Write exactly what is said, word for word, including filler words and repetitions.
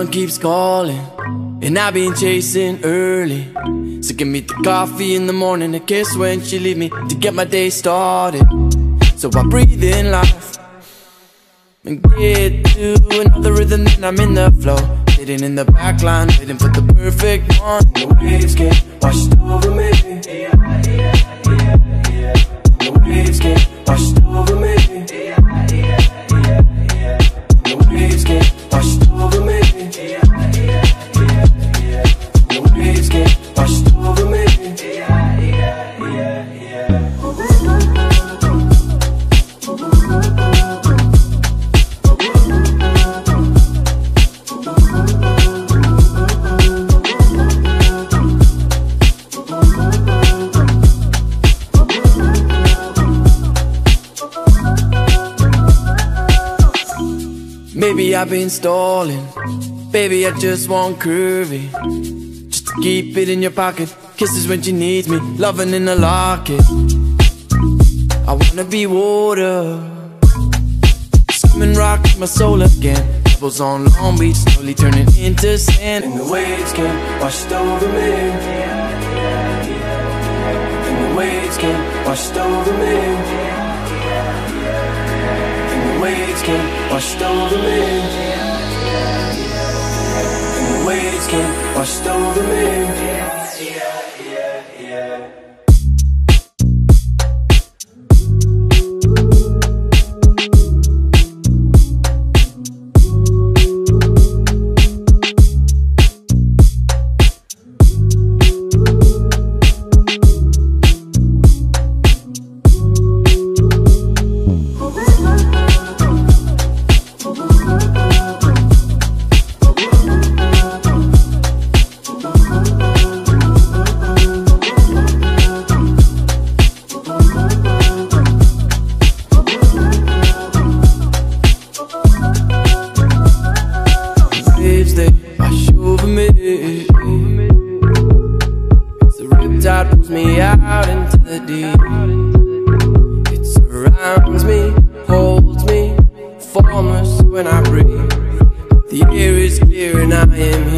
sun keeps calling, and I've been chasing early. So give me the coffee in the morning, a kiss when she leave me to get my day started. So I breathe in life and get to another rhythm, then I'm in the flow. Sitting in the back line, waiting for the perfect one. The waves get washed over me. The waves get washed over me. The waves get washed over me. The waves get washed over me. Maybe I've been stalling, baby, I just want curvy. Just to keep it in your pocket, kisses when she needs me, loving in a locket. I wanna be water, swimming, rocking my soul again. Pebbles on Long Beach, slowly turning into sand. And the waves get washed over me. And the waves get washed over me. The waves get washed over me. And the waves get washed over me. Pulls me out into the deep. It surrounds me, holds me, forms when I breathe. The air is clear and I am here.